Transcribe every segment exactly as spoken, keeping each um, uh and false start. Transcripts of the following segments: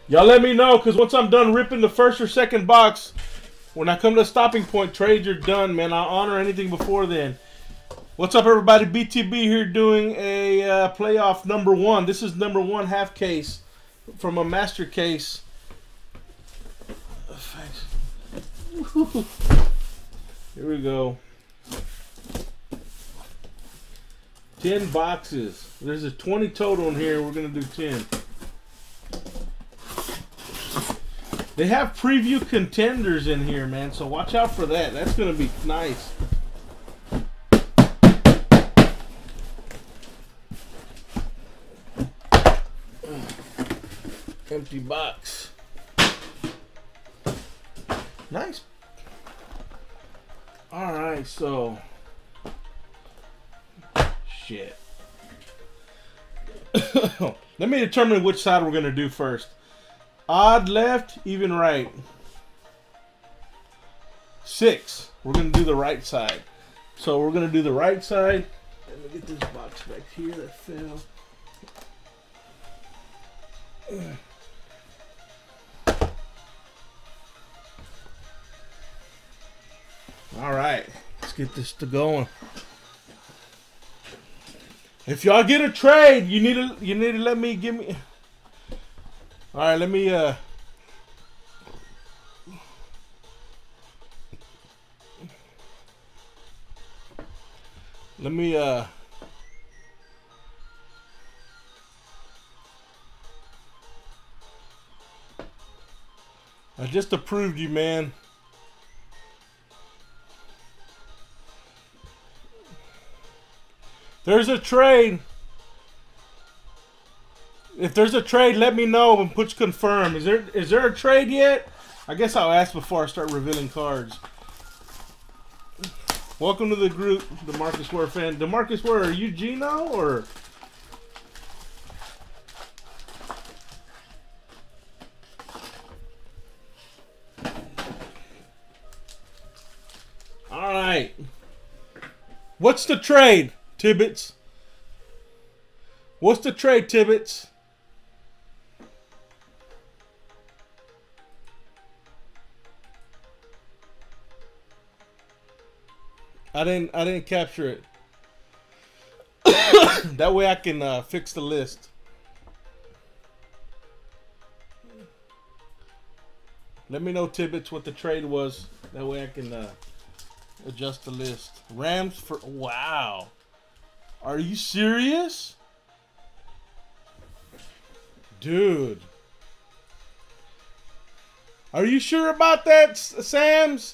Y'all let me know, because once I'm done ripping the first or second box, when I come to the stopping point, trades are done, man. I'll honor anything before then. What's up, everybody? B T B here doing a uh, playoff number one. This is number one half case from a master case. Here we go. ten boxes. There's a twenty total in here. We're going to do ten. They have preview contenders in here, man, so watch out for that. That's going to be nice. Empty box. Nice. All right, so shit. Let me determine which side we're going to do first. Odd left, even right. Six. We're going to do the right side. So we're going to do the right side. Let me get this box back here that fell. All right. Let's get this to going. If y'all get a trade, you need to you need to let me give me. All right, let me uh Let me uh I just approved you, man. There's a trade. If there's a trade, let me know and put confirm. Is there is there a trade yet? I guess I'll ask before I start revealing cards. Welcome to the group, DeMarcus Ware fan. DeMarcus Ware, are you Gino or? All right. What's the trade, Tibbets? What's the trade, Tibbets? I didn't. I didn't capture it. That way I can uh, fix the list. Let me know, Tibbets, what the trade was. That way I can uh, adjust the list. Rams for wow. Are you serious, dude? Are you sure about that, Sam's?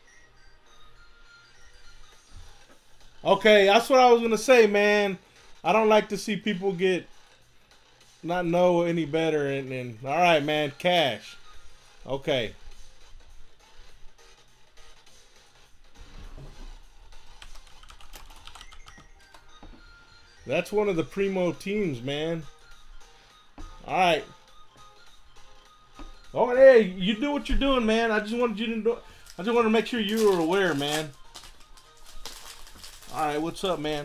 Okay, that's what I was gonna say, man. I don't like to see people get not know any better. And, and all right, man, cash. Okay. That's one of the primo teams, man. All right. Oh, hey, you do what you're doing, man. I just wanted you to do. I just want to make sure you were aware, man. All right, what's up, man?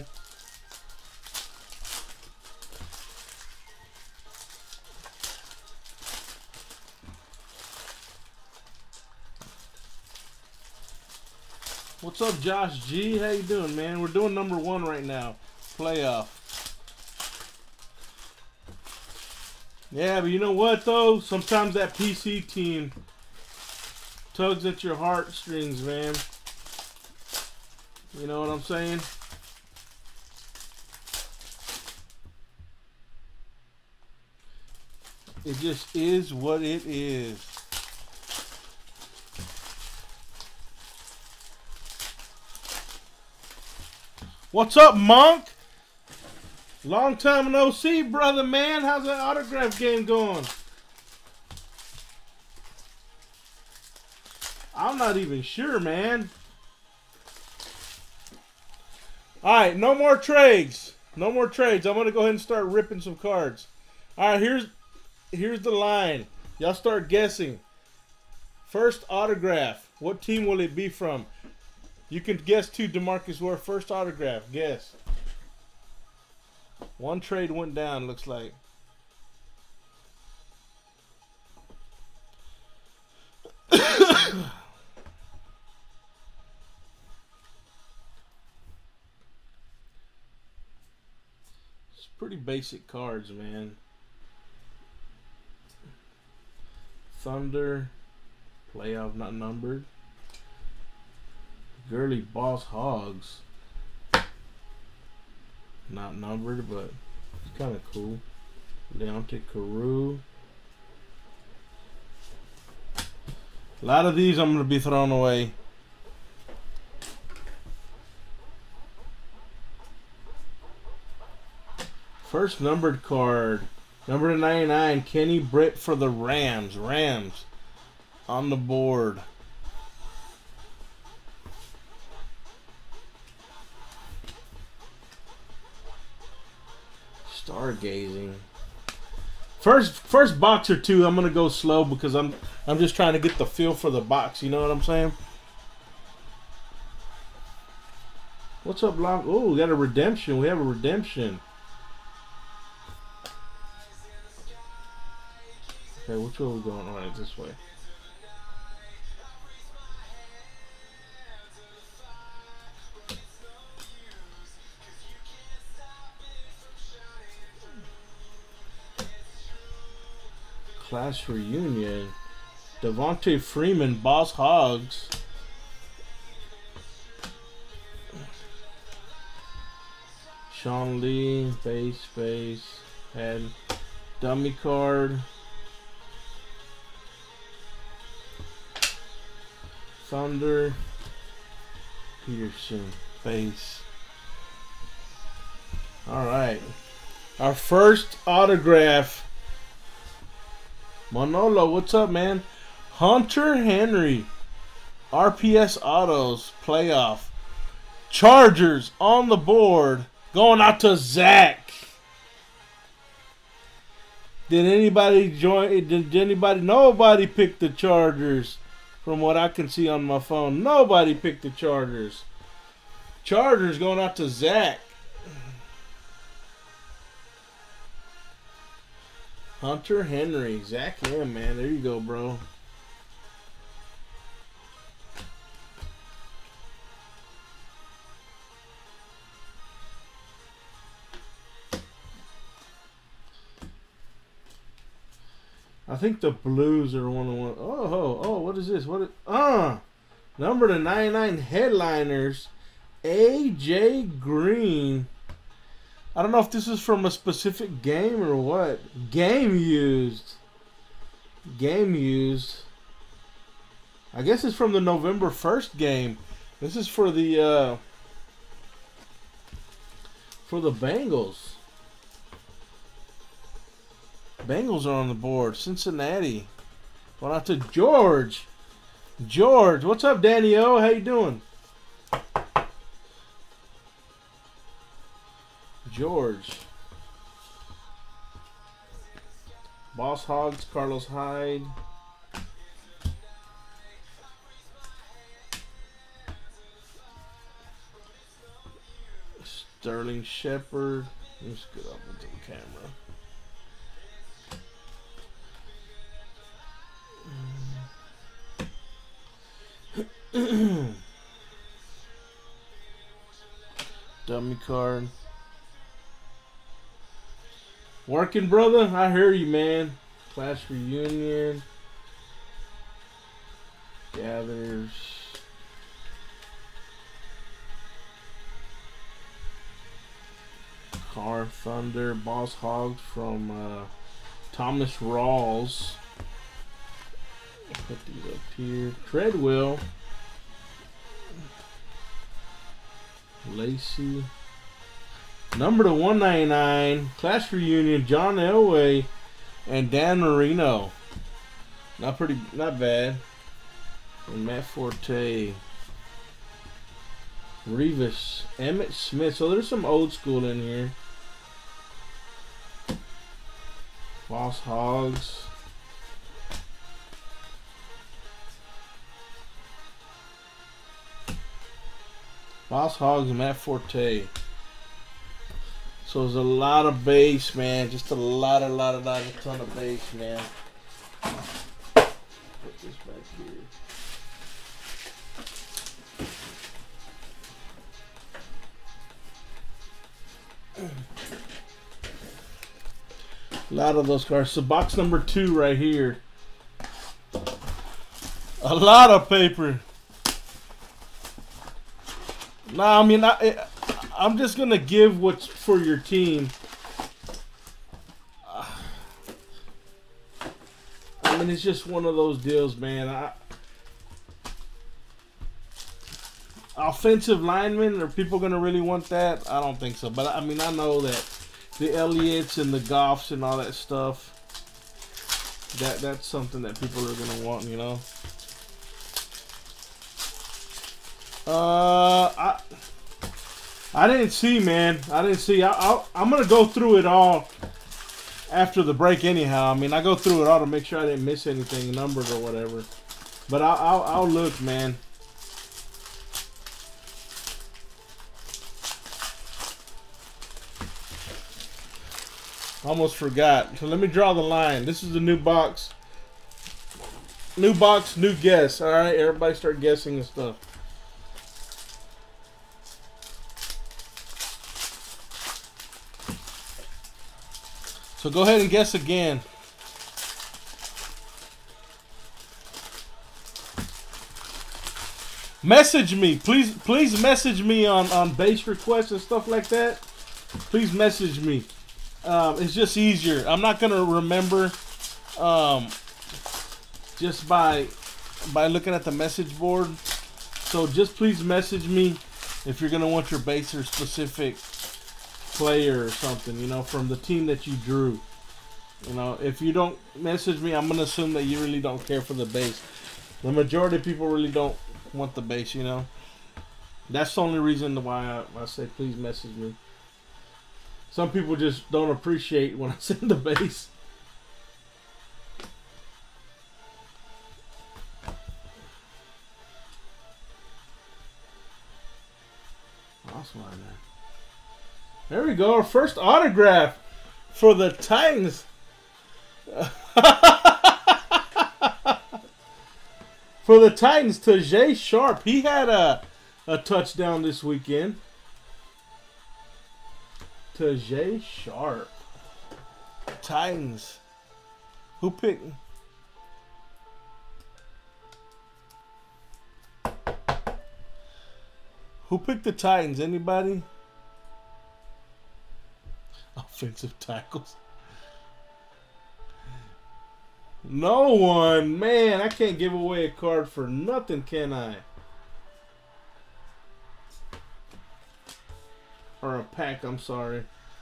What's up, Josh G? How you doing, man? We're doing number one right now, playoff. Yeah, but you know what, though? Sometimes that P C team tugs at your heartstrings, man. You know what I'm saying? It just is what it is. What's up, Monk? Long time no see, brother, man. How's that autograph game going? I'm not even sure, man. Alright, no more trades. No more trades. I'm going to go ahead and start ripping some cards. Alright, here's here's the line. Y'all start guessing. First autograph. What team will it be from? You can guess too, DeMarcus Ware. First autograph. Guess. One trade went down, looks like. Pretty basic cards, man. Thunder, playoff not numbered. Girly Boss Hogs, not numbered, but it's kind of cool. Leonte Carew. A lot of these I'm going to be throwing away. First numbered card, number ninety-nine, Kenny Britt for the Rams. Rams on the board. Stargazing. First, first box or two, I'm gonna go slow because I'm, I'm just trying to get the feel for the box. You know what I'm saying? What's up, Long? Oh, we got a redemption. We have a redemption. Okay, which way are we going? All right, this way. Class reunion. Devontae Freeman, Boss Hogs. Sean Lee, base, base, head, dummy card. Thunder, Peterson, base. All right, our first autograph. Manolo, what's up, man? Hunter Henry, R P S Autos, playoff. Chargers on the board, going out to Zach. Did anybody join? Did anybody? Nobody picked the Chargers, from what I can see on my phone. Nobody picked the Chargers. Chargers going out to Zach. Hunter Henry, Zach M, man. There you go, bro. I think the Blues are one of one. Oh, oh, oh, what is this? What is, uh, number to ninety-nine headliners, A J Green. I don't know if this is from a specific game or what. Game used. Game used. I guess it's from the November first game. This is for the uh, for the Bengals. Bengals are on the board. Cincinnati. Going out to George. George, what's up, Danny O? How you doing? George. Boss Hogs, Carlos Hyde. Sterling Shepard. Let's get up into the camera. Dummy card. Working, brother? I hear you, man. Class reunion. Gathers. Car Thunder. Boss Hogs from uh, Thomas Rawls. Put these up here. Treadwell. Lacey. Number to one ninety-nine. Class reunion. John Elway and Dan Marino. Not pretty, not bad. And Matt Forte. Revis. Emmett Smith. So there's some old school in here. Boss Hogs. Boss Hogs and Matt Forte. So there's a lot of base, man. Just a lot, a lot, a lot, a ton of base, man. Put this back here. A lot of those cards. So box number two right here. A lot of paper. Nah, I mean, I, I'm just going to give what's for your team. I mean, it's just one of those deals, man. I, offensive linemen, are people going to really want that? I don't think so. But, I mean, I know that the Elliott's and the Goffs and all that stuff, that that's something that people are going to want, you know. Uh, I I didn't see, man. I didn't see. I, I, I'm going to go through it all after the break anyhow. I mean, I go through it all to make sure I didn't miss anything, numbers or whatever. But I'll, I'll, I'll look, man. Almost forgot. So let me draw the line. This is the new box. New box, new guess. All right, everybody start guessing and stuff. So go ahead and guess again. Message me. Please please message me on, on base requests and stuff like that. Please message me. Um, it's just easier. I'm not going to remember um, just by by looking at the message board. So just please message me if you're going to want your base or specific player or something, you know, from the team that you drew. You know, if you don't message me, I'm going to assume that you really don't care for the base. The majority of people really don't want the base, you know. That's the only reason why I, I say please message me. Some people just don't appreciate when I send the base. Awesome, man. There we go. Our first autograph for the Titans. For the Titans, Tajae Sharpe. He had a, a touchdown this weekend. Tajae Sharpe. Titans. Who picked? Who picked the Titans? Anybody? Offensive tackles. No one. Man, I can't give away a card for nothing, can I? Or a pack, I'm sorry.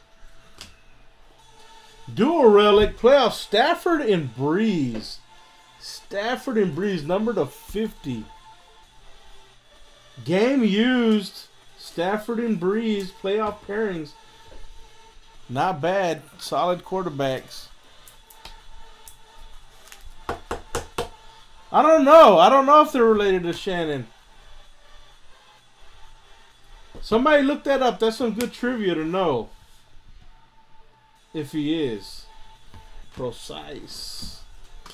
Dual relic playoff. Stafford and Breeze. Stafford and Breeze, number to fifty. Game used. Stafford and Breeze, playoff pairings. Not bad. Solid quarterbacks. I don't know. I don't know if they're related to Shannon. Somebody look that up. That's some good trivia to know. If he is. Precise.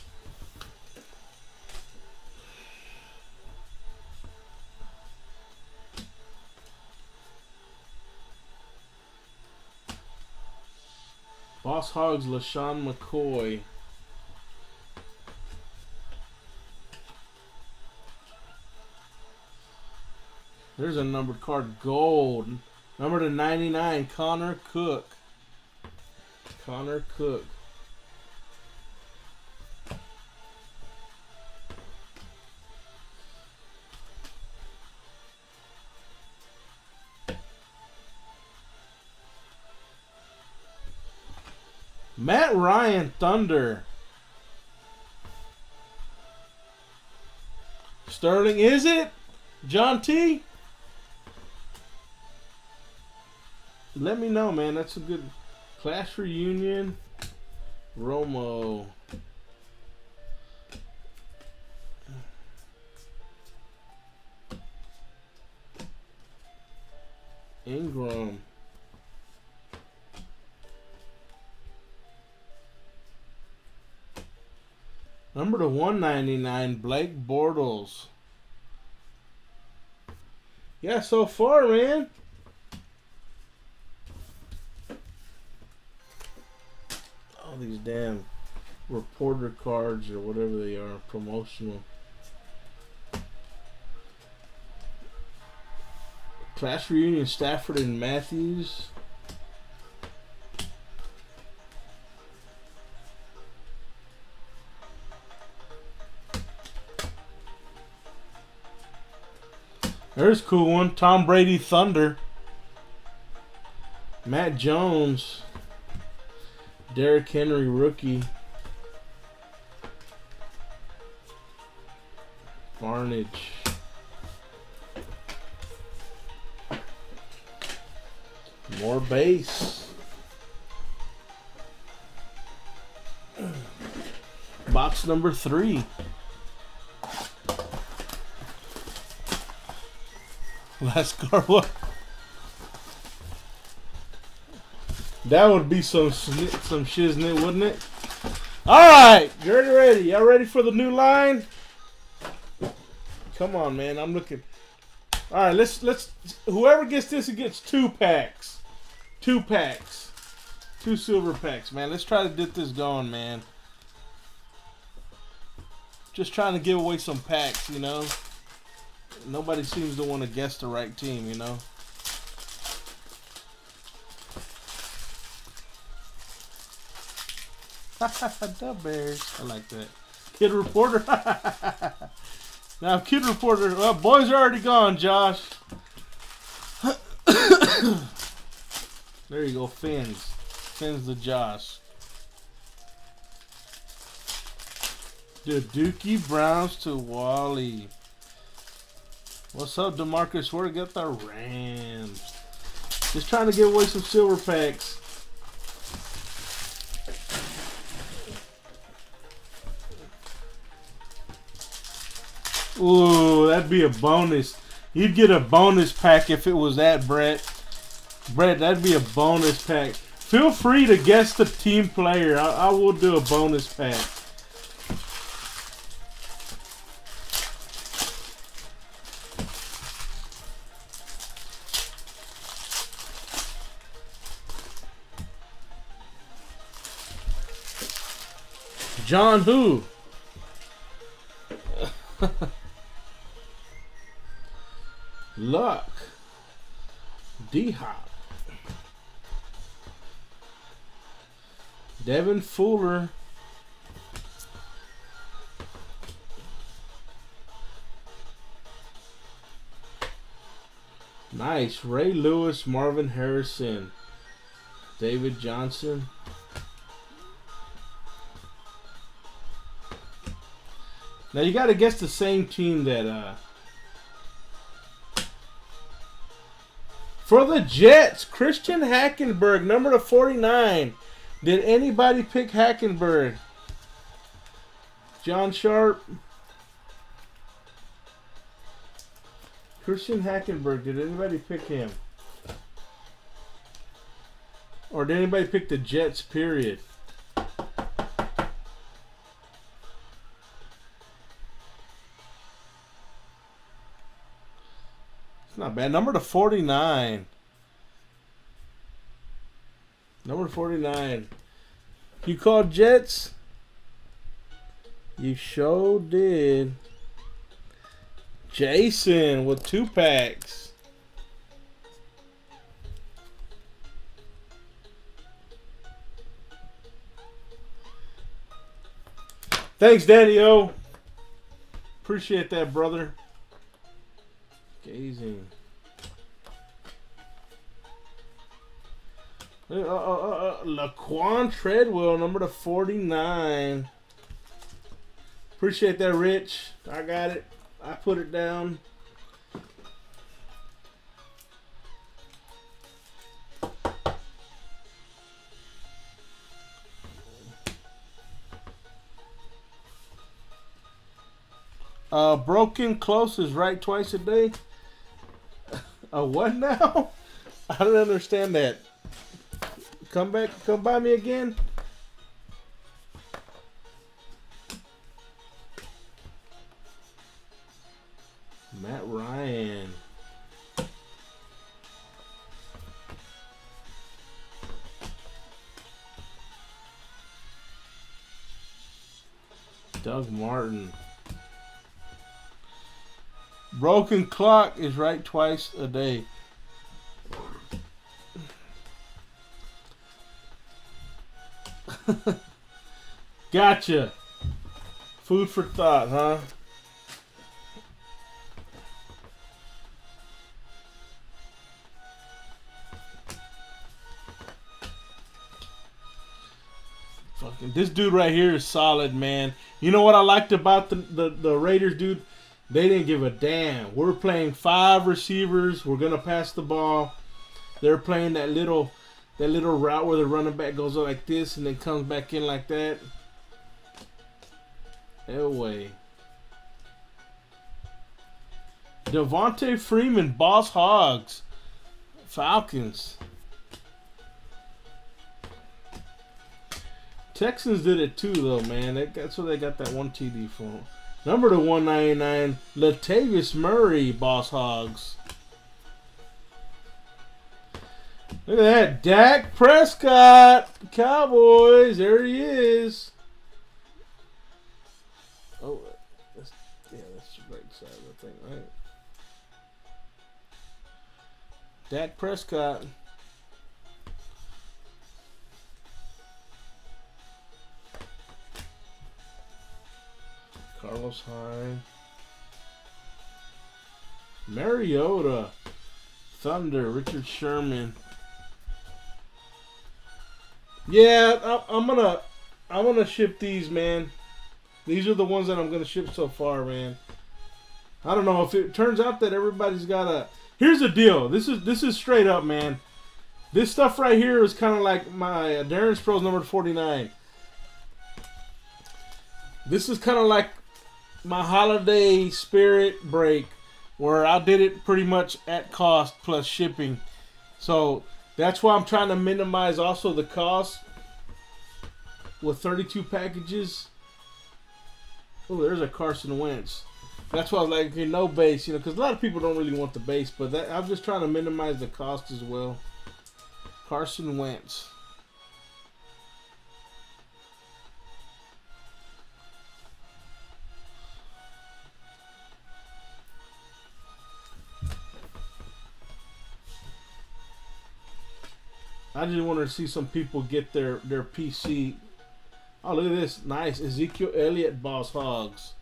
Boss Hogs, LaShawn McCoy. There's a numbered card, gold. Number to ninety-nine, Connor Cook. Connor Cook. Matt Ryan, Thunder. Sterling, is it? John T? Let me know, man. That's a good class reunion. Romo. Ingram. Number to one ninety-nine, Blake Bortles. Yeah, so far, man. All these damn reporter cards or whatever they are, promotional. Class reunion, Stafford and Matthews. There's a cool one. Tom Brady Thunder. Matt Jones. Derrick Henry rookie. Barnage. More base. Box number three. Last card. What? That would be some snit, some shiznit, wouldn't it? All right, you're ready. Y'all ready for the new line? Come on, man. I'm looking. All right, let's let's. Whoever gets this, it gets two packs. Two packs. Two silver packs, man. Let's try to get this going, man. Just trying to give away some packs, you know. Nobody seems to want to guess the right team, you know. The Bears. I like that. Kid Reporter. Now, Kid Reporter. Well, boys are already gone, Josh. There you go, Fins. Fins the Josh. The Dookie Browns to Wally. What's up, DeMarcus? Where got the Rams? Just trying to give away some silver packs. Ooh, that'd be a bonus. You'd get a bonus pack if it was that, Brett. Brett, that'd be a bonus pack. Feel free to guess the team player. I, I will do a bonus pack. John who? Luck. D-Hop. Devin Fuller. Nice. Ray Lewis, Marvin Harrison, David Johnson. Now you got to guess the same team that uh for the Jets, Christian Hackenberg, number to forty-nine. Did anybody pick Hackenberg? John Sharp. Christian Hackenberg, did anybody pick him? Or did anybody pick the Jets, period? It's not bad. Number to forty-nine. Number forty-nine. You called Jets? You sure did. Jason with two packs. Thanks, Daddy O. Appreciate that, brother. Gazing. Uh, uh, uh, uh, Laquan Treadwell, number to forty-nine. Appreciate that, Rich. I got it. I put it down. Uh, broken close is right twice a day. Uh, what now? I don't understand that. Come back, come by me again. Matt Ryan. Doug Martin. Broken clock is right twice a day. Gotcha. Food for thought, huh? Fucking this dude right here is solid, man. You know what I liked about the, the, the Raiders, dude? They didn't give a damn. We're playing five receivers. We're gonna pass the ball. They're playing that little that little route where the running back goes up like this and then comes back in like that. Elway. Devontae Freeman, Boss Hogs, Falcons. Texans did it too, though, man. That's what they got that one T D for. Number to one ninety-nine, Latavius Murray, Boss Hogs. Look at that, Dak Prescott, Cowboys. There he is. Oh, that's, yeah, that's the right side of the thing, right? Dak Prescott. Carlos Hyde. Mariota. Thunder. Richard Sherman. Yeah, I, I'm gonna, I'm gonna ship these, man. These are the ones that I'm gonna ship so far, man. I don't know if it turns out that everybody's got a. Here's the deal. This is this is straight up, man. This stuff right here is kind of like my uh, Darren Sproles number forty-nine. This is kind of like my holiday spirit break, where I did it pretty much at cost plus shipping. So that's why I'm trying to minimize also the cost with thirty-two packages. Oh, there's a Carson Wentz. That's why I was like, okay, no base, you know, because a lot of people don't really want the base, but that, I'm just trying to minimize the cost as well. Carson Wentz. I just wanted to see some people get their, their P C. Oh, look at this. Nice. Ezekiel Elliott, Boss Hogs.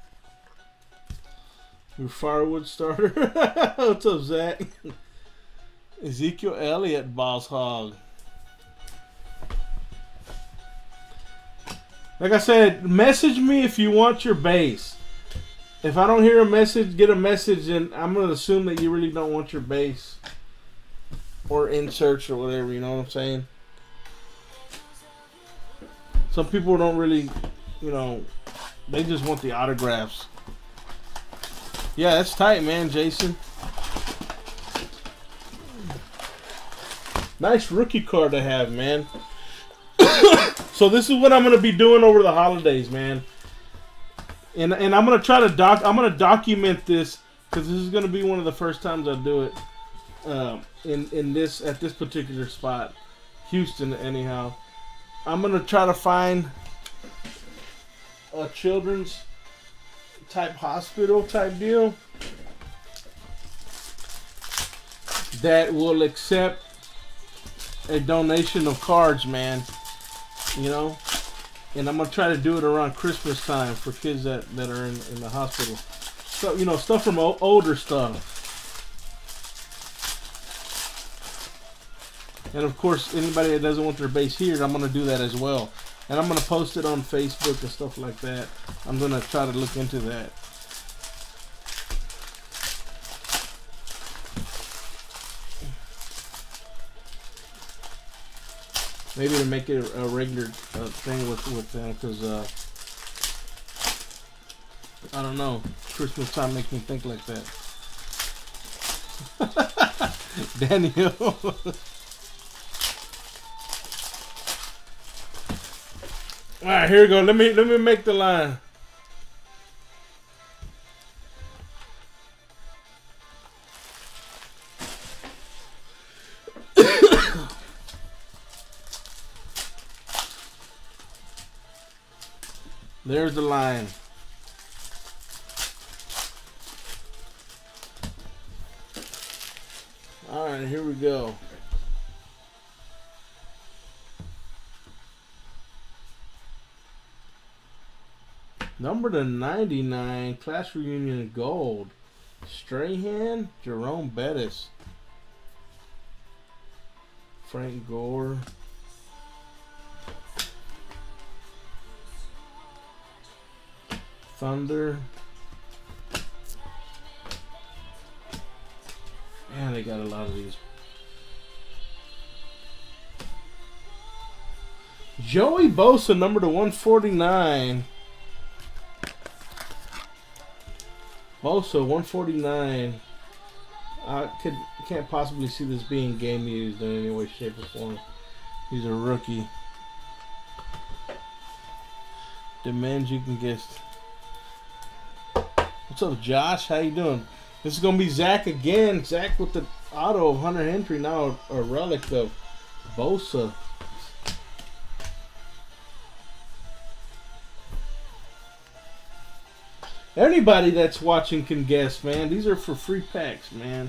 Your firewood starter. What's up, Zach? Ezekiel Elliott, Boss Hog. Like I said, message me if you want your base. If I don't hear a message, get a message, and I'm going to assume that you really don't want your base. Or inserts or whatever, you know what I'm saying? Some people don't really, you know, they just want the autographs. Yeah, that's tight, man, Jason. Nice rookie card to have, man. So this is what I'm going to be doing over the holidays, man. And and I'm going to try to doc I'm going to document this, because this is going to be one of the first times I do it. Um, in in this at this particular spot, Houston. Anyhow, I'm gonna try to find a children's type hospital type deal that will accept a donation of cards, man. You know, and I'm gonna try to do it around Christmas time for kids that that are in in the hospital. So you know, stuff from o older stuff. And of course, anybody that doesn't want their base here, I'm going to do that as well. And I'm going to post it on Facebook and stuff like that. I'm going to try to look into that. Maybe to make it a regular uh, thing with, with them, because uh, I don't know. Christmas time makes me think like that. Daniel. All right, here we go. Let me let me make the line. There's the line. All right, here we go. Number to ninety-nine, Class Reunion Gold. Strahan, Jerome Bettis. Frank Gore. Thunder. Man, they got a lot of these. Joey Bosa, number to one forty-nine. Bosa, one forty-nine. I could can't possibly see this being game used in any way, shape, or form. He's a rookie. Demands you can guess. What's up, Josh? How you doing? This is gonna be Zach again. Zach with the auto of Hunter Henry, now a relic of Bosa. Anybody that's watching can guess, man. These are for free packs, man.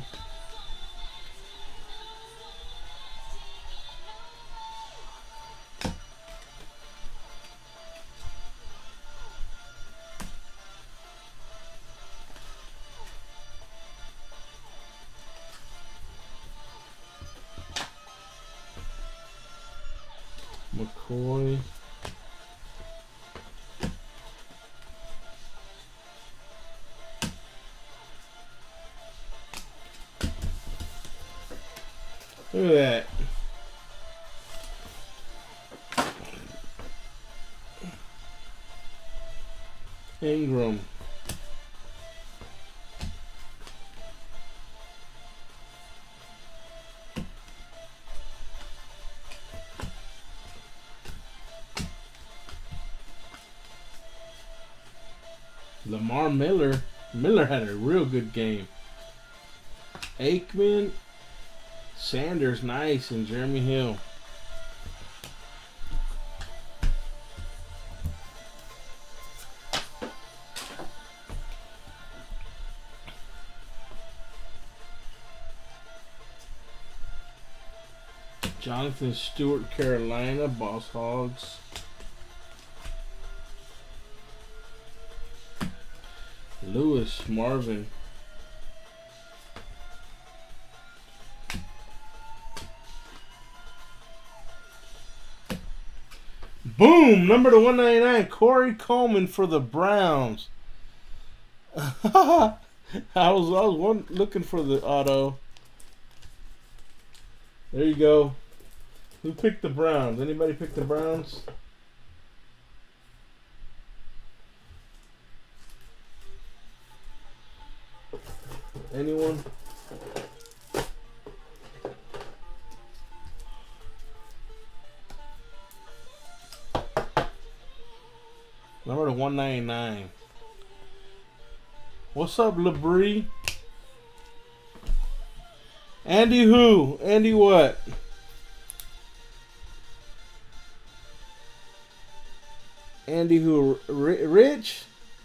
McCoy. Look at that. Ingram. Lamar Miller. Miller had a real good game. Aikman. Sanders, nice, and Jeremy Hill. Jonathan Stewart, Carolina, Boss Hogs. Lewis, Marvin. Boom! Number to one ninety-nine, Corey Coleman for the Browns. I was I was one, looking for the auto. There you go. Who picked the Browns? Anybody pick the Browns? Anyone? Number to one ninety-nine. What's up, LeBrie? Andy who? Andy what? Andy who? R Rich?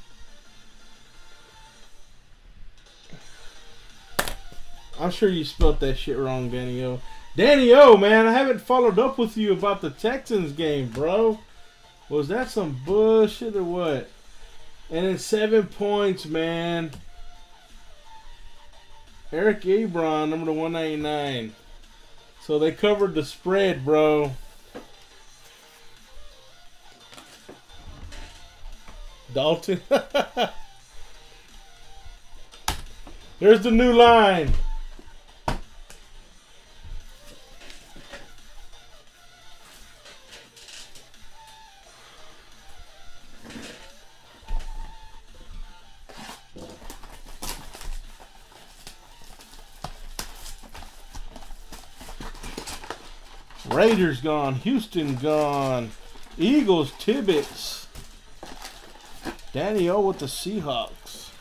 I'm sure you spelled that shit wrong, Danny O. Danny O, man, I haven't followed up with you about the Texans game, bro. Was that some bullshit or what? And then seven points, man. Eric Ebron, number to one ninety-nine. So they covered the spread, bro. Dalton. There's the new line. Raiders gone. Houston gone. Eagles, Tibbetts. Danny O with the Seahawks.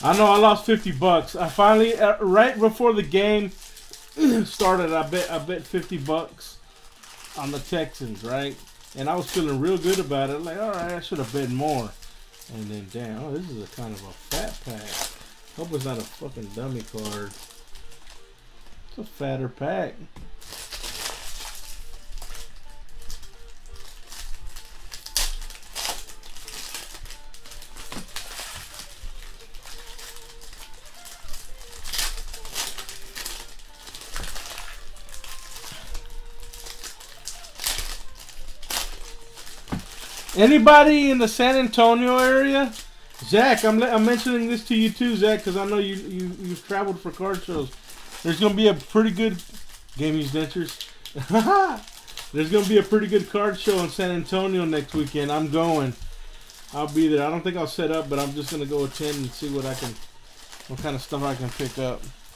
I know I lost fifty bucks. I finally, uh, right before the game started, I bet I bet fifty bucks on the Texans, right? And I was feeling real good about it. Like, all right, I should have bet more. And then, damn, oh, this is a kind of a fat pack. Hope it's not a fucking dummy card. It's a fatter pack. Anybody in the San Antonio area? Zach, I'm, I'm mentioning this to you too, Zach, because I know you, you, you've traveled for card shows. There's going to be a pretty good... Game Use Dentures. There's going to be a pretty good card show in San Antonio next weekend. I'm going. I'll be there. I don't think I'll set up, but I'm just going to go attend and see what I can... What kind of stuff I can pick up.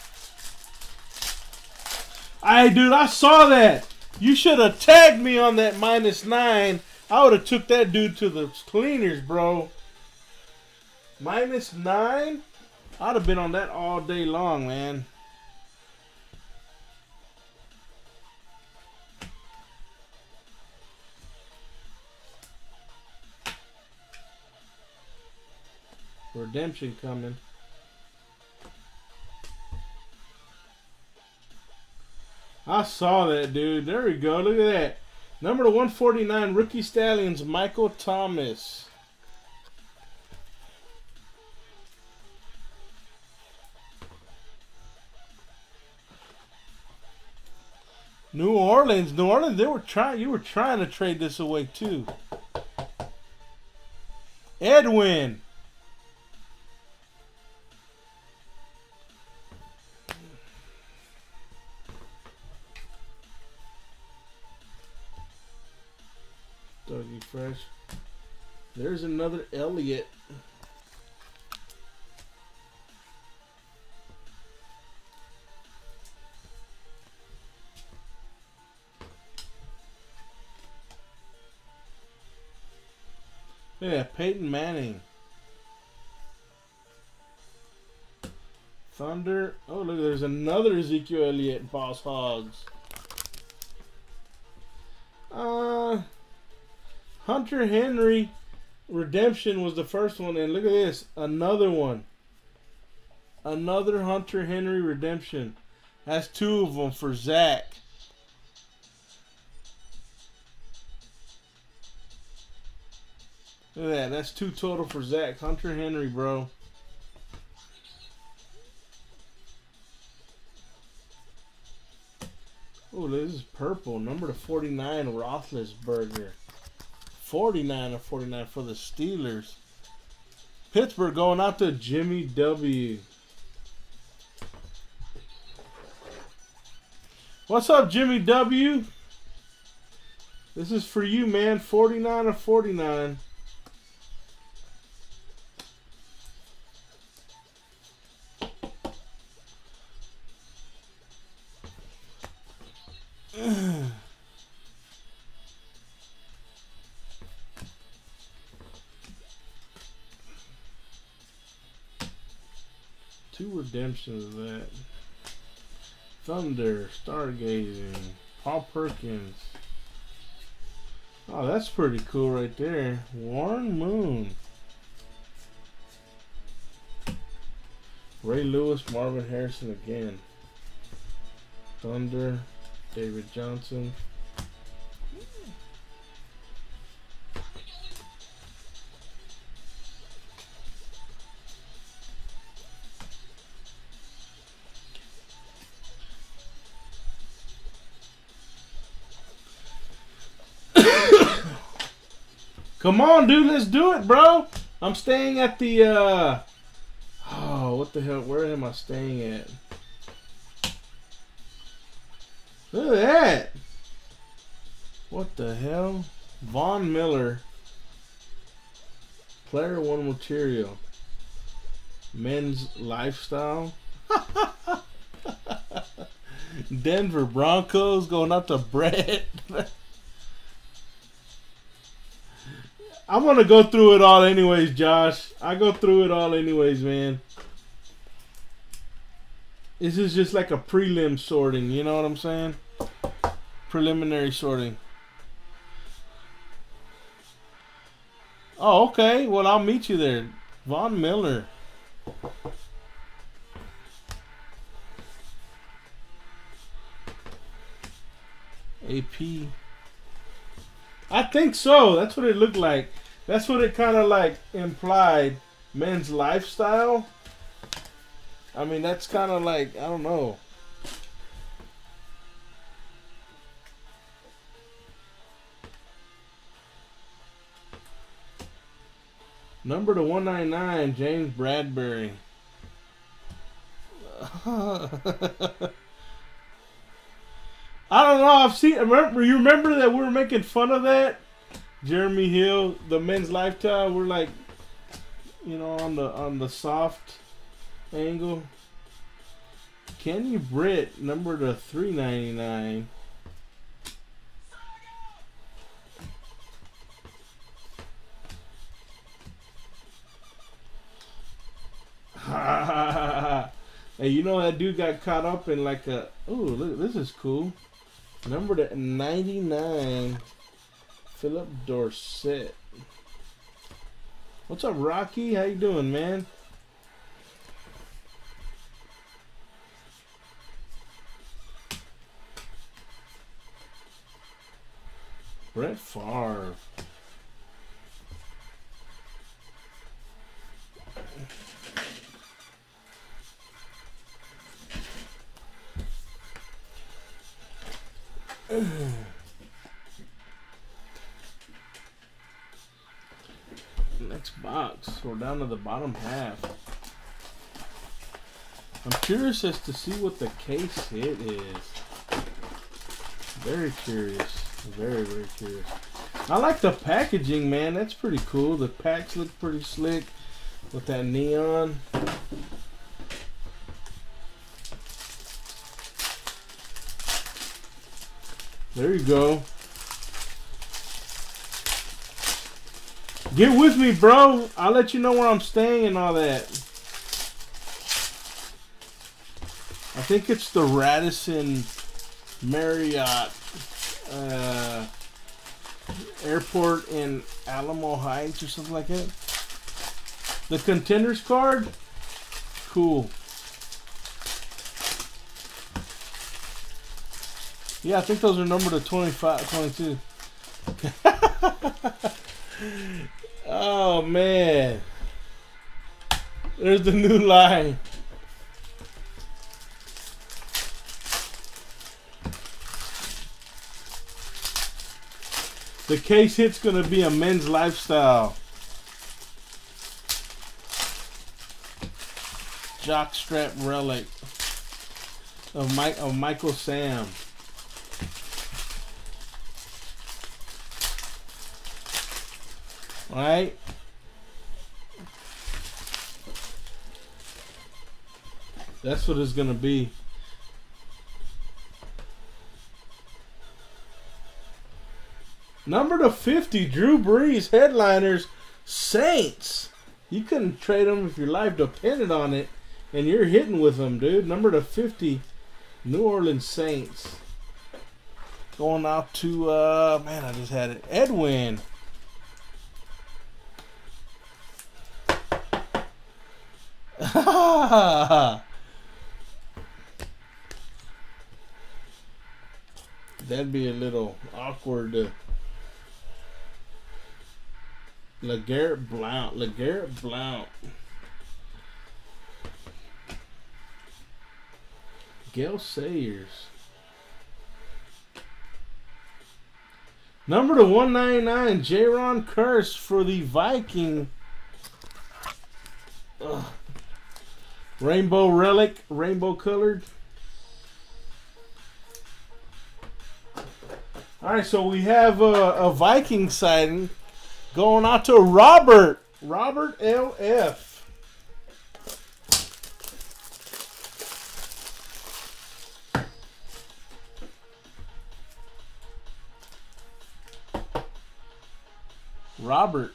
Hey, dude, I saw that. You should have tagged me on that minus nine. I would have took that dude to the cleaners, bro. Minus nine? I'd have been on that all day long, man. Redemption coming. I saw that, dude. There we go. Look at that. Number to one forty-nine, Rookie Stallions, Michael Thomas. New Orleans, New Orleans, they were trying, you were trying to trade this away too. Edwin. Dougie Fresh. There's another Elliott. Yeah, Peyton Manning. Thunder. Oh, look, there's another Ezekiel Elliott, Boss Hogs. Uh... Hunter Henry Redemption was the first one, and look at this, another one. Another Hunter Henry Redemption. That's two of them for Zach. Look at that, that's two total for Zach. Hunter Henry, bro. Oh, this is purple. Number to forty-nine, Roethlisberger. forty-nine of forty-nine for the Steelers. Pittsburgh going out to Jimmy W. What's up, Jimmy W? This is for you, man. forty-nine of forty-nine. Two redemptions of that. Thunder, Stargazing, Paul Perkins. Oh, that's pretty cool right there. Warren Moon. Ray Lewis, Marvin Harrison again. Thunder, David Johnson. Come on, dude, let's do it, bro. I'm staying at the, uh, oh, what the hell, where am I staying at? Look at that. What the hell? Von Miller. Player one material. Men's lifestyle. Denver Broncos going up to Brett. I'm going to go through it all anyways, Josh. I go through it all anyways, man. This is just like a prelim sorting, you know what I'm saying? Preliminary sorting. Oh, okay. Well, I'll meet you there. Von Miller. A P. I think so. That's what it looked like. That's what it kind of like implied. Men's lifestyle. I mean, that's kind of like, I don't know. Number to one ninety-nine, James Bradbury. I don't know. I've seen. Remember, you remember that we were making fun of that? Jeremy Hill, the men's lifestyle. We're like, you know, on the on the soft angle. Kenny Britt, number to three ninety-nine. Hey, you know that dude got caught up in like a. Oh, look, this is cool. Number to ninety-nine, Philip Dorsett. What's up, Rocky? How you doing, man? Brett Favre. Next box. We're down to the bottom half. I'm curious as to see what the case hit is. Very curious. Very, very curious. I like the packaging, man. That's pretty cool. The packs look pretty slick with that neon. There you go. Get with me, bro. I'll let you know where I'm staying and all that. I think it's the Radisson Marriott uh, Airport in Alamo Heights or something like that. The Contenders card? Cool. Yeah, I think those are numbered to twenty-five, twenty-two. Oh, man. There's the new line. The case hit's going to be a men's lifestyle. Jockstrap relic of, Mike, of Michael Sam. Right? That's what it's going to be. Number to fifty, Drew Brees, headliners, Saints. You couldn't trade them if your life depended on it, and you're hitting with them, dude. Number to fifty, New Orleans Saints. Going out to, uh, man, I just had it. Edwin. That'd be a little awkward. Uh, LeGarrette Blount. LeGarrette Blount. Gale Sayers. Number to one ninety-nine, Jaron Curse for the Viking. Ugh. Rainbow relic, rainbow colored. All right, so we have a, a Viking sighting going out to Robert. Robert L F. Robert.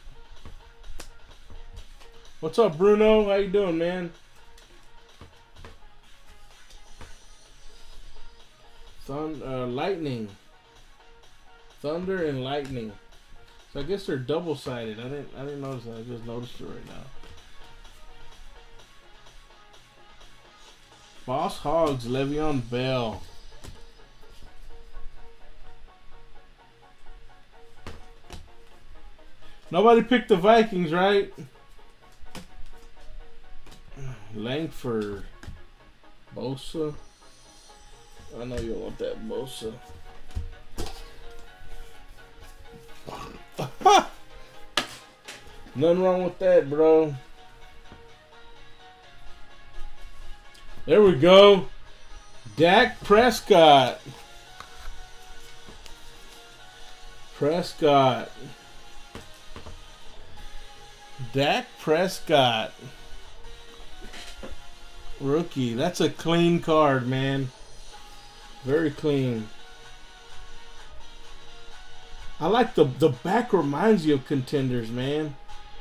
What's up, Bruno? How you doing, man? Thun uh, lightning. Thunder and lightning. So I guess they're double-sided. I didn't I didn't notice that. I just noticed it right now. Boss Hogs, Le'Veon Bell. Nobody picked the Vikings, right? Langford. Bosa. I know you want that Bosa. Nothing wrong with that, bro. There we go. Dak Prescott. Prescott. Dak Prescott. Rookie. That's a clean card, man. Very clean. I like the the back reminds you of Contenders, man.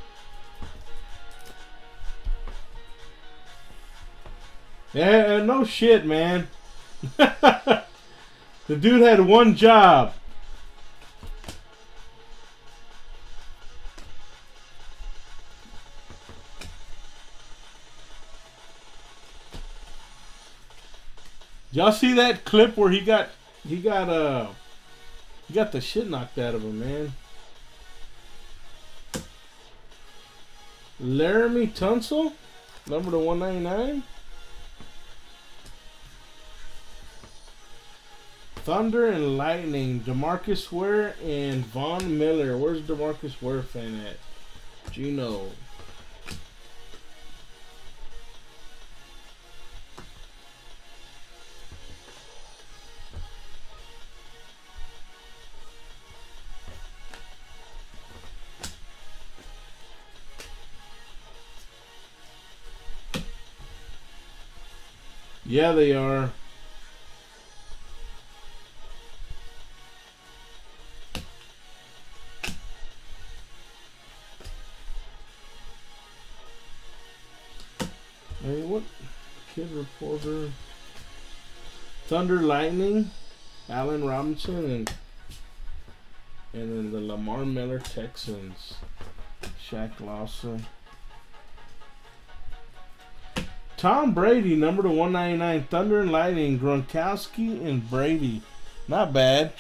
Yeah, no shit, man. The dude had one job. Y'all see that clip where he got he got uh he got the shit knocked out of him, man. Laramie Tunsil, number to one ninety-nine. Thunder and Lightning, DeMarcus Ware and Von Miller. Where's DeMarcus Ware fan at? Gino. Yeah, they are. Hey, what? Kid Reporter. Thunder Lightning, Allen Robinson, and and then the Lamar Miller Texans. Shaq Lawson. Tom Brady, number to one ninety-nine. Thunder and Lightning, Gronkowski and Brady. Not bad.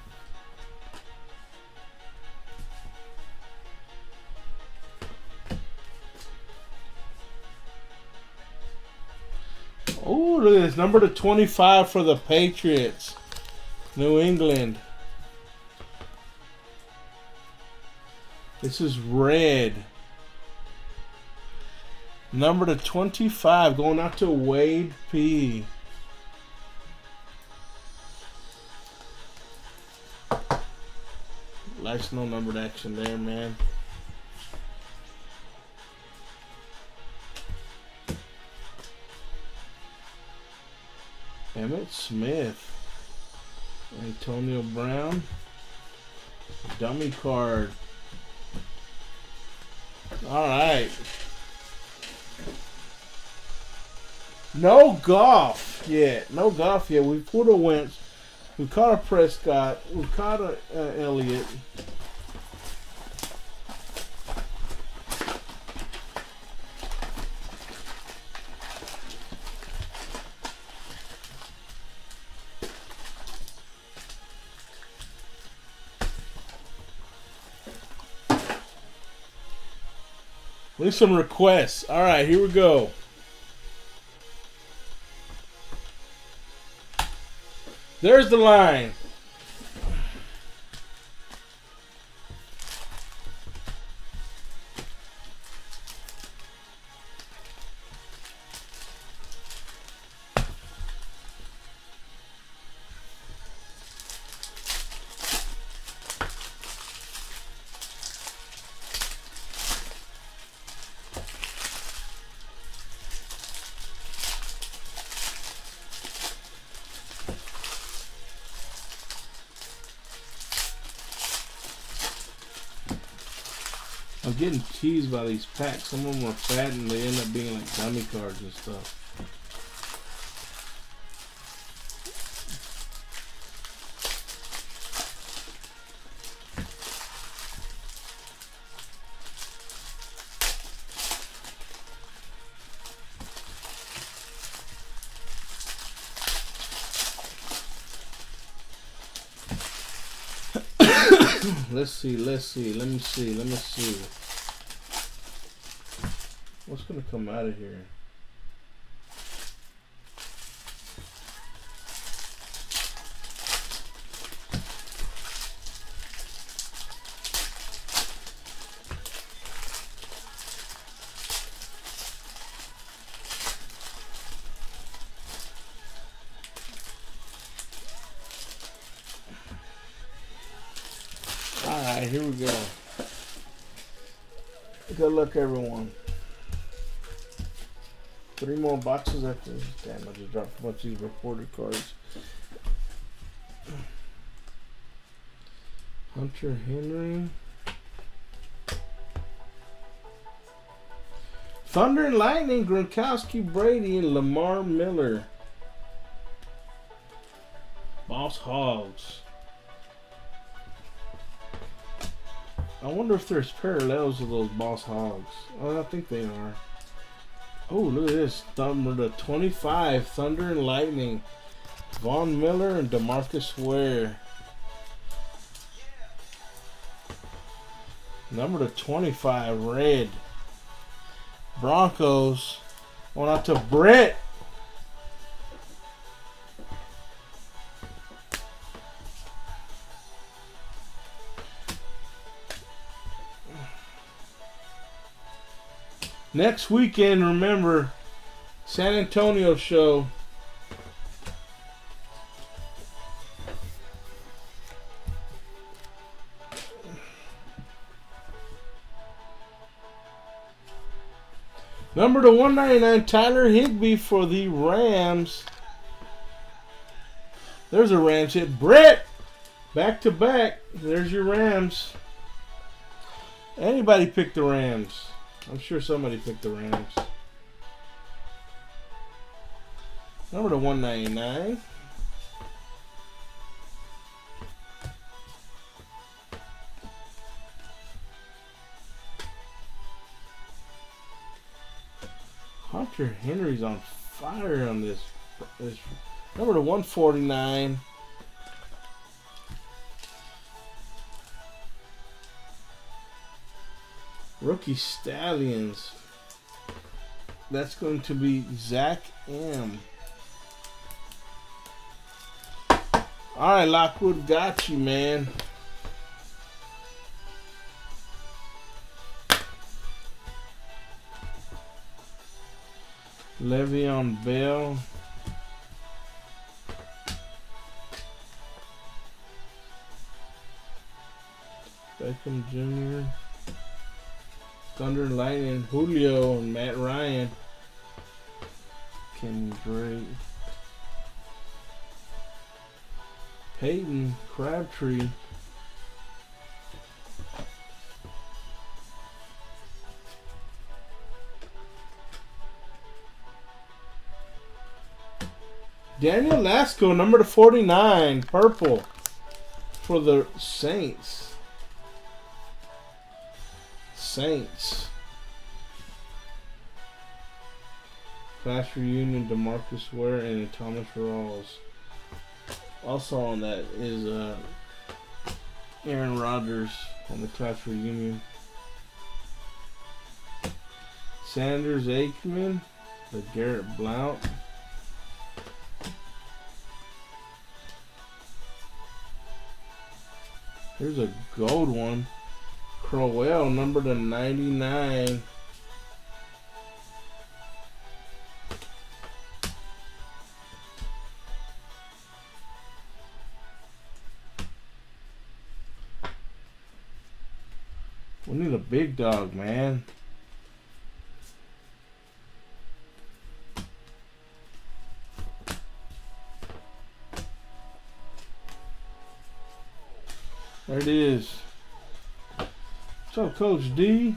Oh, look at this. Number to twenty-five for the Patriots. New England. This is red. Number to twenty-five going out to Wade P. Nice no numbered action there, man. Emmett Smith. Antonio Brown. Dummy card. Alright. No golf yet. No golf yet. We pulled a Wentz. We caught a Prescott. We caught a uh, Elliott. Leave some requests. All right, here we go. There's the line. I'm getting teased by these packs. Some of them are fat and they end up being like dummy cards and stuff. Let's see, let's see, let me see, let me see. What's gonna come out of here? Alright, here we go. Good luck, everyone. Three more boxes after this. Damn, I just dropped a bunch of these reported cards. Hunter Henry. Thunder and Lightning, Gronkowski, Brady, and Lamar Miller. Boss Hogs. I wonder if there's parallels of those Boss Hogs. Oh, I think they are. Oh, look at this. Number to twenty-five, Thunder and Lightning. Von Miller and DeMarcus Ware. Number to twenty-five, red. Broncos. Going out to Brett. Next weekend, remember, San Antonio show. Number to one ninety-nine, Tyler Higbee for the Rams. There's a Rams hit. Brett, back to back. There's your Rams. Anybody picked the Rams? I'm sure somebody picked the Rams. Number to one ninety-nine. Hunter Henry's on fire on this. this. Number to one forty-nine. Rookie Stallions. That's going to be Zach M. Alright, Lockwood, got you, man. Le'Veon Bell. Beckham Junior Thunder and Lightning, Julio and Matt Ryan. Kenny Drake. Peyton Crabtree. Daniel Lasco, number to forty-nine, purple for the Saints. Saints. Class reunion, DeMarcus Ware and Thomas Rawls. Also on that is uh, Aaron Rodgers on the class reunion. Sanders Aikman, the Garrett Blount. Here's a gold one. Crowell, number to ninety-nine. We need a big dog, man. There it is. What's up, Coach D?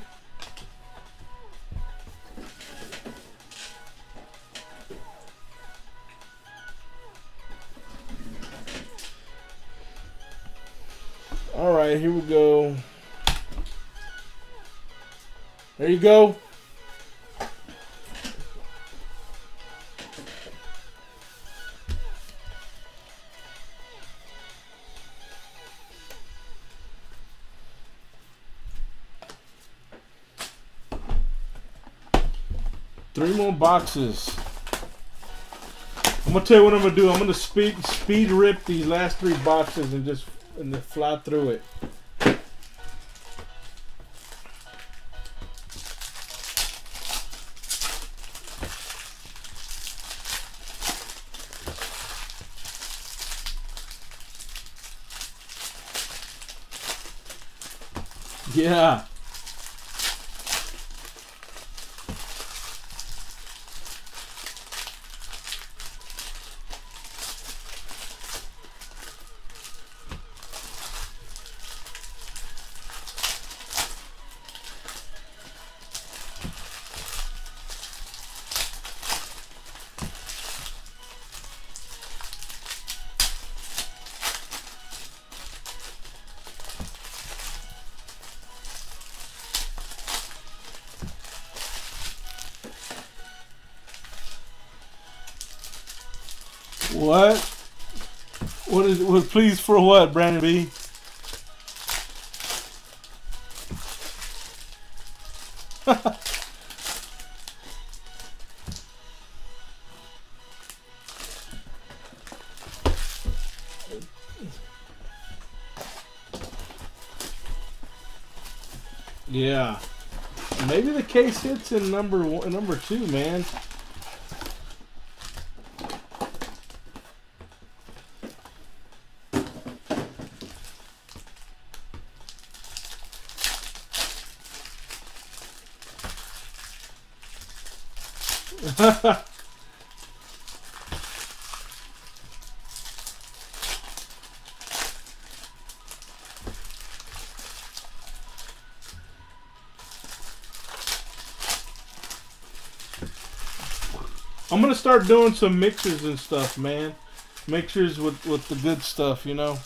All right, here we go. There you go. Three more boxes. I'm gonna tell you what I'm gonna do. I'm gonna speed speed rip these last three boxes and just and just fly through it. Yeah. What? What is? Was pleased for what, Brandon B? Yeah. Maybe the case hits in number one, number two, man. I'm gonna start doing some mixers and stuff, man. Mixers with with the good stuff, you know.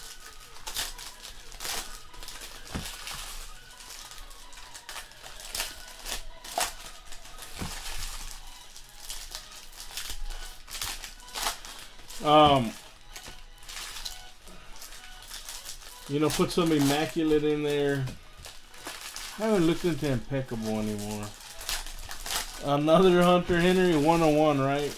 Um, you know, put some immaculate in there. I haven't looked into impeccable anymore. Another Hunter Henry one oh one, right?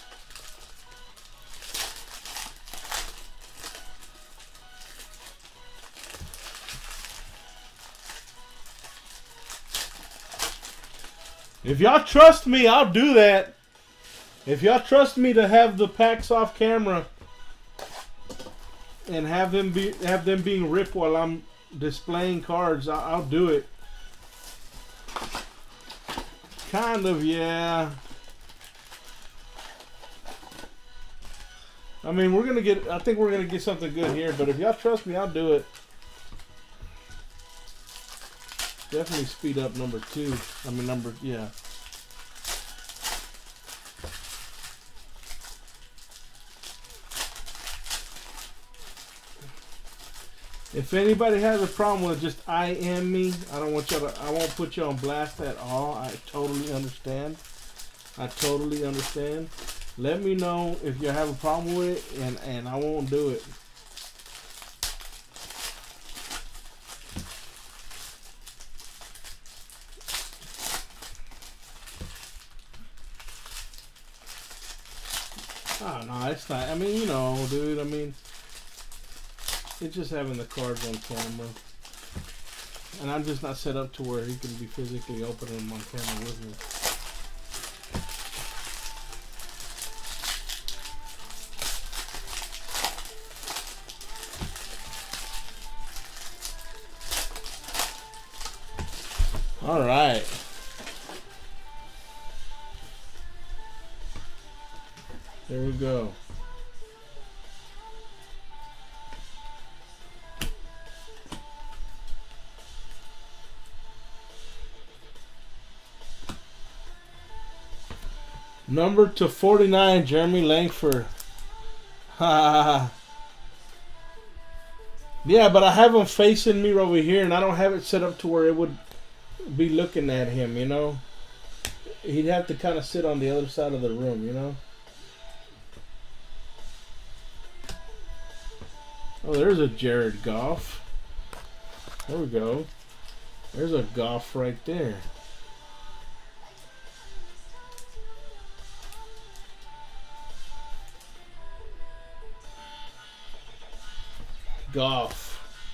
If y'all trust me, I'll do that. If y'all trust me to have the packs off camera and have them be have them being ripped while I'm displaying cards, I'll, I'll do it. Kind of, yeah. I mean, we're gonna get. I think we're gonna get something good here. But if y'all trust me, I'll do it. Definitely speed up number two. I mean, number yeah. If anybody has a problem with just I am me, I don't want y'all to, I won't put you on blast at all. I totally understand. I totally understand. Let me know if you have a problem with it, and, and I won't do it. Oh, no, it's not. I mean, you know, dude, I mean, it's just having the cards on camera. And I'm just not set up to where he can be physically opening them on camera with me. All right. There we go. Number to forty-nine, Jeremy Langford. Ha. Yeah, but I have him facing me over here, and I don't have it set up to where it would be looking at him, you know? He'd have to kind of sit on the other side of the room, you know? Oh, there's a Jared Goff. There we go. There's a Goff right there. Goff.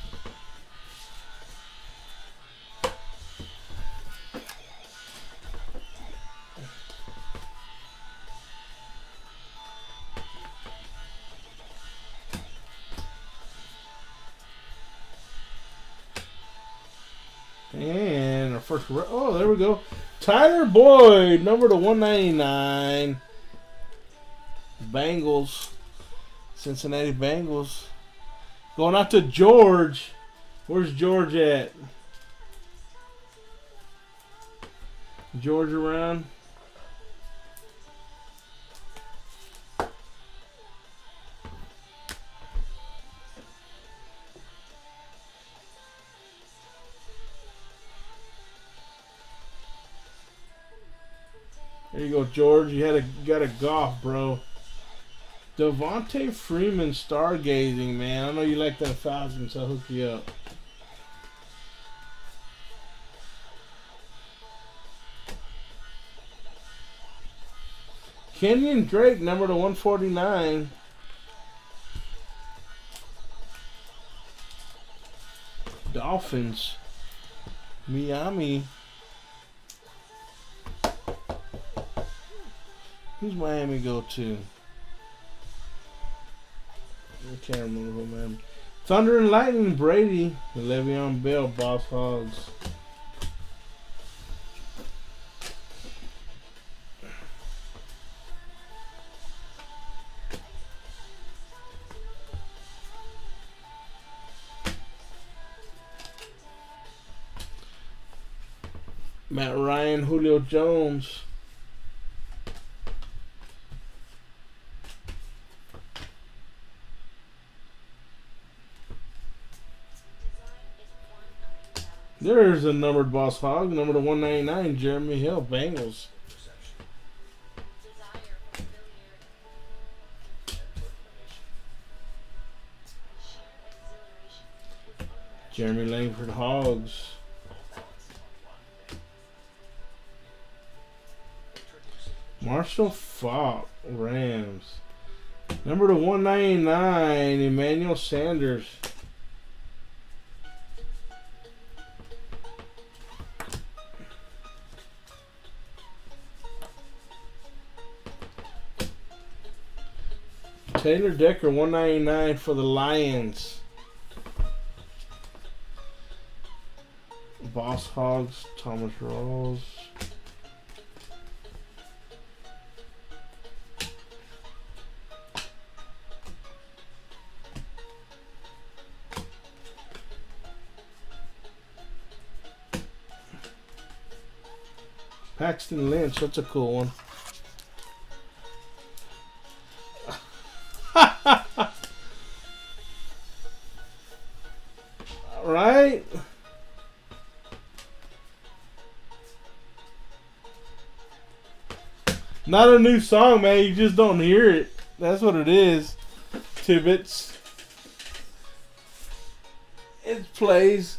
And our first, oh, there we go. Tyler Boyd, number to one ninety-nine. Bengals. Cincinnati Bengals. Going out to George. Where's George at? George around? There you go, George. You had a you got a Goff, bro. Devontae Freeman stargazing, man. I know you like that Falcons, so I'll hook you up. Kenyon Drake, number to one forty-nine. Dolphins. Miami. Who's Miami go to? I can't remember who, man. Thunder and Lightning, Brady. Le'Veon Bell, Boss Hogs. Matt Ryan, Julio Jones. There's a numbered Boss Hog, number to one ninety-nine, Jeremy Hill, Bengals. Jeremy Langford, Hogs. Marshall Faulk, Rams. Number to one ninety-nine, Emmanuel Sanders. Taylor Decker, one ninety-nine for the Lions. Boss Hogs, Thomas Rawls. Paxton Lynch, that's a cool one. Right? Not a new song, man. You just don't hear it. That's what it is. Tibbets. It plays.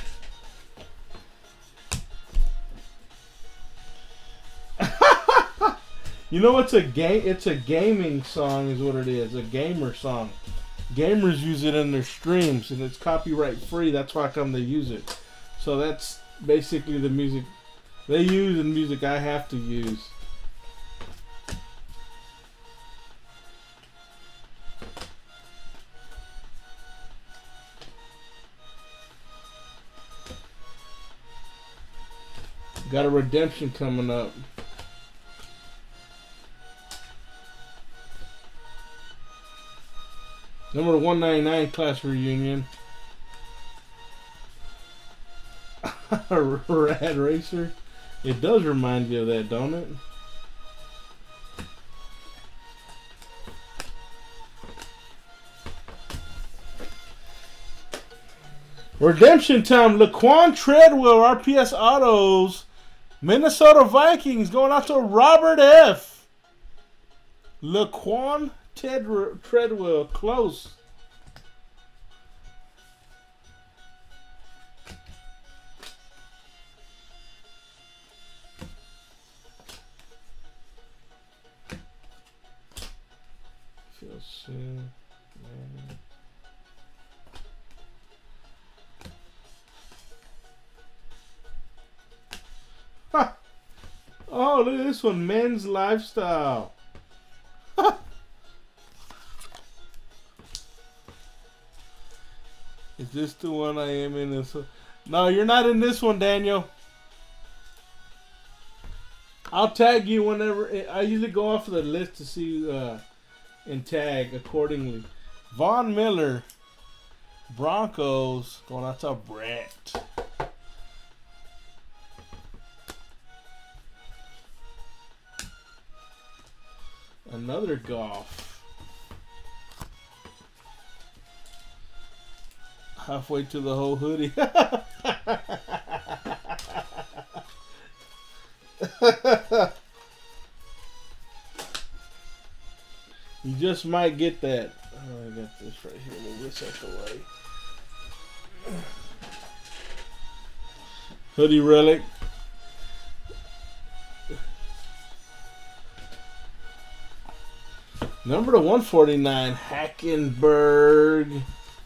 You know what's a game? It's a gaming song, is what it is. A gamer song. Gamers use it in their streams, and it's copyright free. That's why come they use it. So that's basically the music they use and music I have to use. Got a redemption coming up. Number one ninety-nine class reunion. Rad Racer. It does remind you of that, don't it? Redemption time. Laquan Treadwell, R P S Autos. Minnesota Vikings going out to Robert F. Laquan Treadwell, close. Feel soon, man. Oh, look at this one. Men's Lifestyle. Is this the one I am in? This one? No, you're not in this one, Daniel. I'll tag you whenever. I usually go off of the list to see uh, and tag accordingly. Von Miller, Broncos, going out to Brett. Another golf. Halfway to the whole hoodie. You just might get that. Oh, I got this right here. Move this out the way. Hoodie relic. Number to one forty-nine, Hackenberg.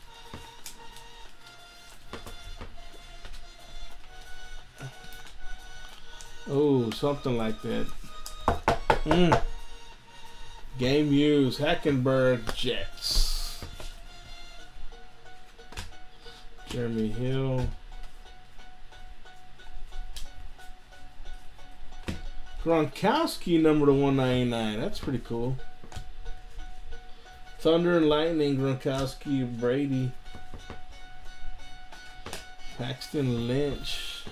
Oh, something like that. Mm. Game use, Hackenberg Jets. Jeremy Hill. Gronkowski, number to one ninety-nine. That's pretty cool. Thunder and Lightning, Gronkowski, Brady. Paxton Lynch.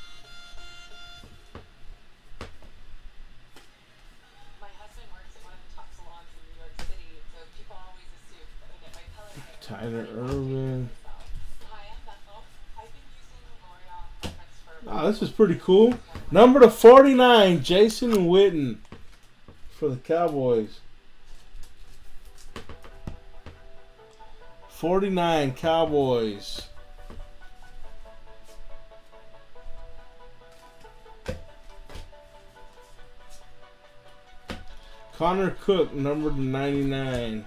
My husband works at one of the top salons in New York City, so people always assume that I get my color hair. Tyler Irvin. Hi, I'm Bethel. I've been using L'Oreal products for... Oh, this is pretty cool. Number to forty-nine, Jason Witten for the Cowboys. forty-nine, Cowboys. Connor Cook, number to ninety-nine.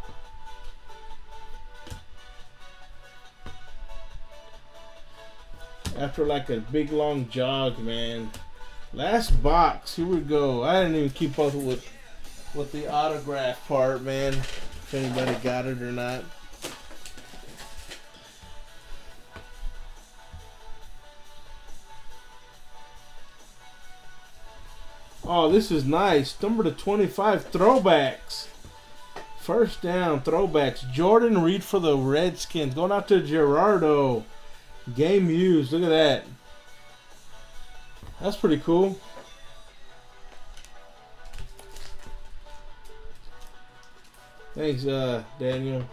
After like a big long jog, man. Last box, here we go. I didn't even keep up with with the autograph part, man. If anybody got it or not. Oh, this is nice. Number to twenty-five, throwbacks. First down, throwbacks. Jordan Reed for the Redskins. Going out to Gerardo. Game used. Look at that. That's pretty cool. Thanks, uh, Daniel.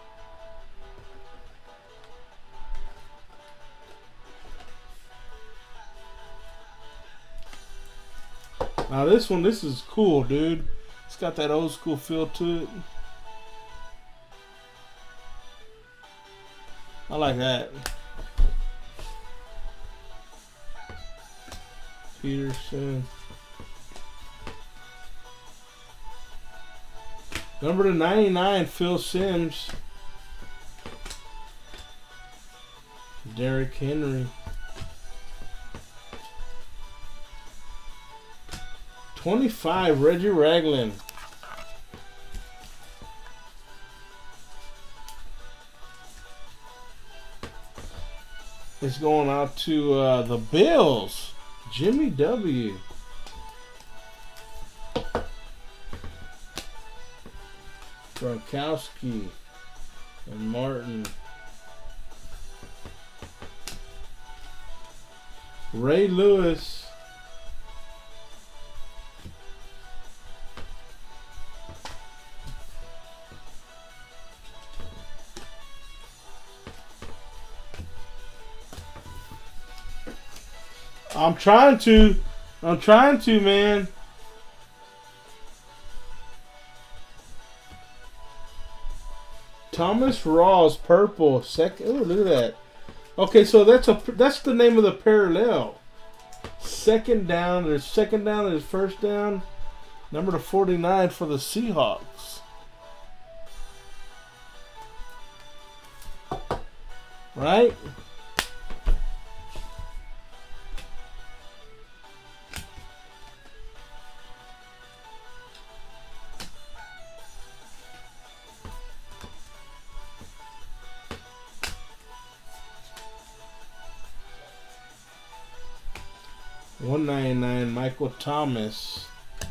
Now this one, this is cool, dude. It's got that old school feel to it. I like that. Peterson. Number to ninety-nine, Phil Simms. Derrick Henry. twenty-five, Reggie Ragland. It's going out to uh, the Bills. Jimmy W. Gronkowski and Martin. Ray Lewis. I'm trying to. I'm trying to, man. Thomas Rawls, purple. Second. Oh, look at that. Okay, so that's a that's the name of the parallel. Second down. There's second down. There's first down. Number to forty-nine for the Seahawks. Right? one ninety-nine, Michael Thomas.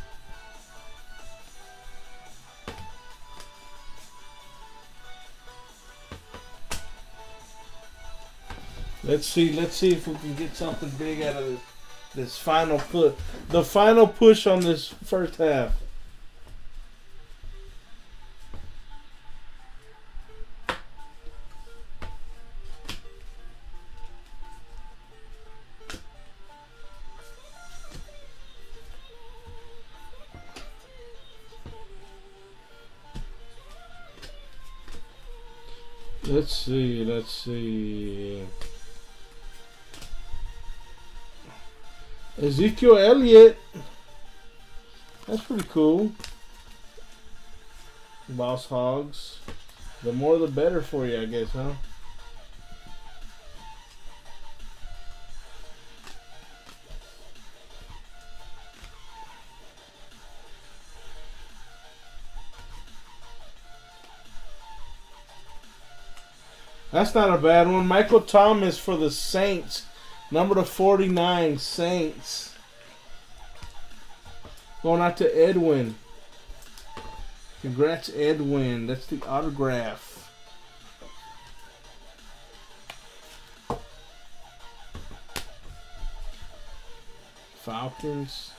Let's see. Let's see if we can get something big out of this, this final push. The final push on this first half. Let's see. Let's see. Ezekiel Elliott. That's pretty cool. Boss Hogs. The more the better for you, I guess, huh? That's not a bad one. Michael Thomas for the Saints. Number to forty-nine, Saints. Going out to Edwin. Congrats, Edwin. That's the autograph. Falcons.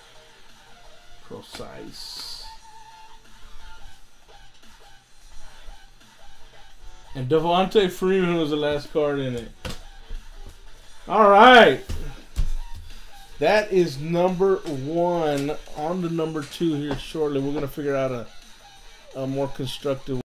Precise. And Devontae Freeman was the last card in it. All right. That is number one. On to number two here shortly. We're going to figure out a, a more constructive